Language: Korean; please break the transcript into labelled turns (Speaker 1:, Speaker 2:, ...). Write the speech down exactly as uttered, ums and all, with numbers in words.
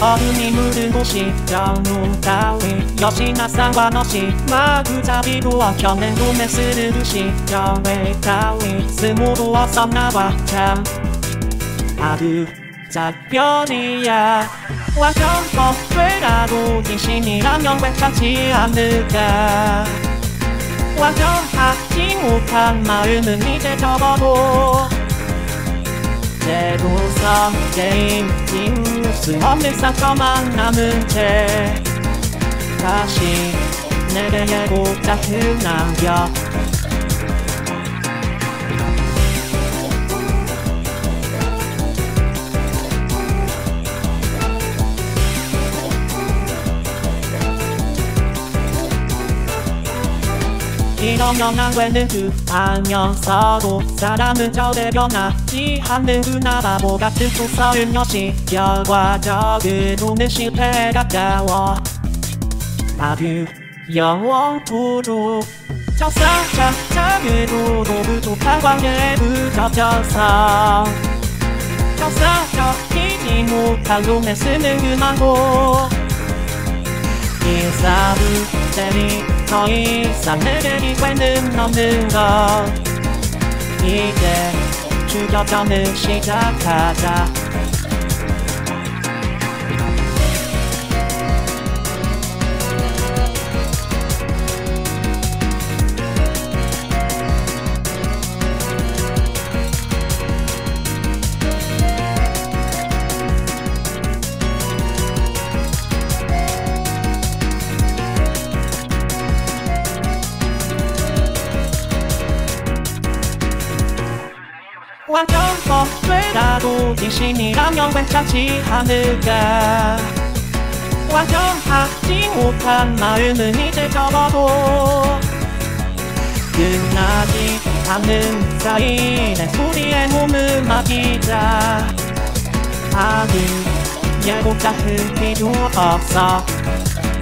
Speaker 1: 어둠이 묻은 곳이 영웅 따위 역시나 상관없이 마구잡이로 엉켜낸 꿈에 스르듯이 여행 따위 쓸모도 없었나봐. 참 아주 작별이야. 완전 헛되라도 진심이라면 괜찮지 않을까. 완전하지 못한 마음은 이제 접어도 재구성 게임 지울 수 없는 상처만 남은 채 다시 내게 예고작을 남겨. 이러면 안 되는 듯 알면서도 사람은 절대 변하지 않는 그나 바보 같은 소설은 역시 결과적으로는 실패에 가까워. 아주 영원토록 적사적작으로도 부족한 관계에 붙잡혀서 적사적이지 못한 로맨스는 그만고 일사부재미 더 이상 내게 기회는 없는 것. 이제 추격전을 시작하자. 완전 헛되라도 진심이라면 괜찮지 않을까. 완전하지 못한 마음은 이제 접어도 끝나지 않는 사이 내 소리에 몸을 맡기자. 아직 예고작은 필요 없어.